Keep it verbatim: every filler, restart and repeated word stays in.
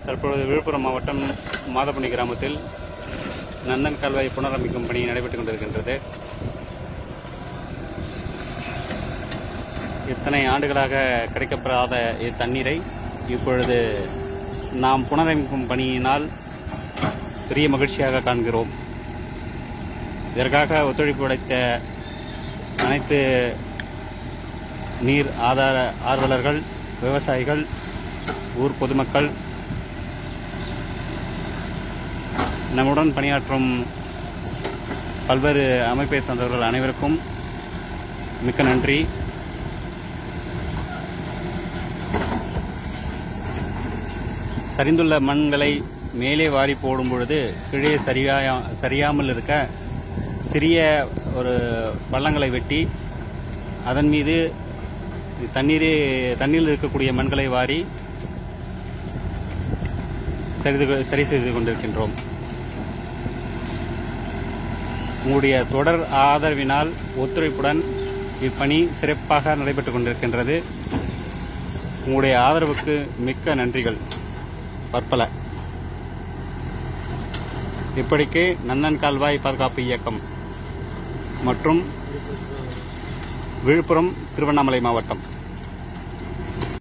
தற்பொழுது விழுப்புரம் மாவட்டம் மாதப்பணி கிராமத்தில் நந்தன் கால்வாய் புனரமைக்கும் பணி நடைபெற்றுக் கொண்டிருக்கின்றது. இத்தனை ஆண்டுகளாக கிடைக்கப்பெறாத இத்தண்ணீரை இப்பொழுது நாம் புனரமைக்கும் பணியினால் பெரிய மகிழ்ச்சியாக காண்கிறோம். இதற்காக ஒத்துழைப்பு அளித்த அனைத்து நீர் ஆதார ஆர்வலர்கள், விவசாயிகள், ஊர் பொதுமக்கள், நம்முடன் பணியாற்றும் பல்வேறு அமைப்பை சார்ந்தவர்கள் அனைவருக்கும் மிக்க நன்றி. சரிந்துள்ள மண்களை மேலே வாரி போடும் பொழுது கீழே சரியா சரியாமல் இருக்க சிறிய ஒரு பள்ளங்களை வெட்டி அதன் மீது தண்ணீரே தண்ணீரில் இருக்கக்கூடிய மண்களை வாரி சரி செய்து கொண்டிருக்கின்றோம். உங்களுடைய தொடர் ஆதரவினால் ஒத்துழைப்புடன் இப்பணி சிறப்பாக நடைபெற்றுக் கொண்டிருக்கின்றது. உங்களுடைய ஆதரவுக்கு மிக்க நன்றிகள் பற்பல. இப்படிக்கு நந்தன் கால்வாய் பாதுகாப்பு இயக்கம் மற்றும் விழுப்புரம், திருவண்ணாமலை மாவட்டம்.